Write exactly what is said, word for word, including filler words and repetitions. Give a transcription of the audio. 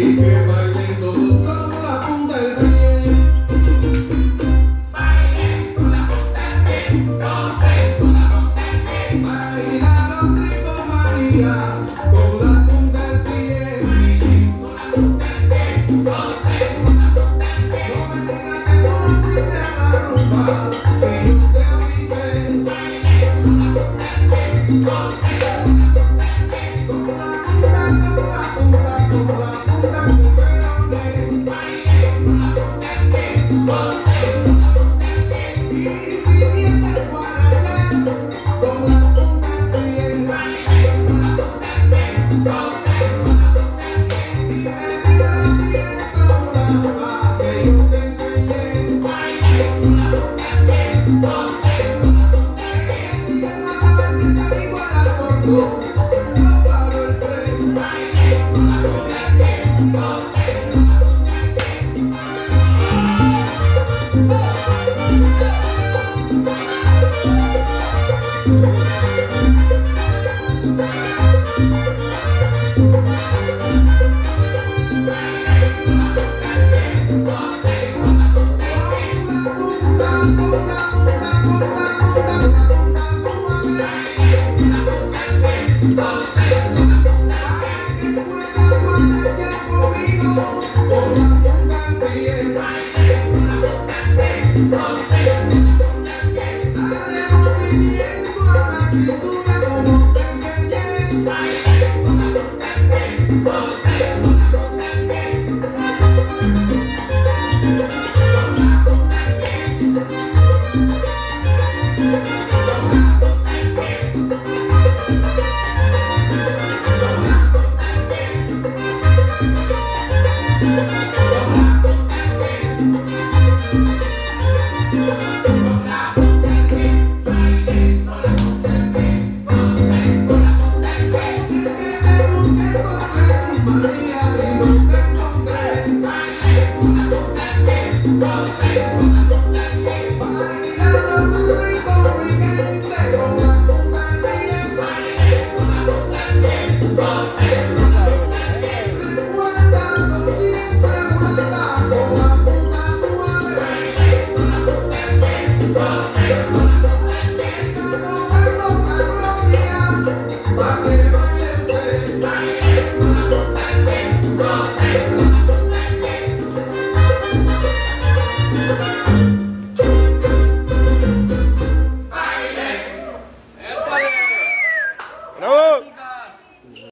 y que bailen todos con la punta del pie. Bailen con la punta del pie, gocen con la punta del pie. Baila los ricos María con la punta del pie. Bailen con la punta del pie, gocen con la punta del pie. No me digas que tú no fuiste a la rumba, si yo te avisé. Bailen con la punta del pie, gocen con la punta del pie. Con la punta, con la punta, con la punta que peone. Bailen con la punta del pie, gocen con la punta del pie. Y si vienes guarachar, con la punta del pie. Bailen con la punta del pie, gocen con la punta del pie. Y vete a la fiesta brava que yo te enseñé. Bailen con la punta del pie, gocen con la punta del pie. Si él no sabe que está igual a sordo, yo paro el tren. Bailen con la punta del pie, gocen con la punta del pie. Cintura como te enseñé. Bailen con la punta del pie, gocen con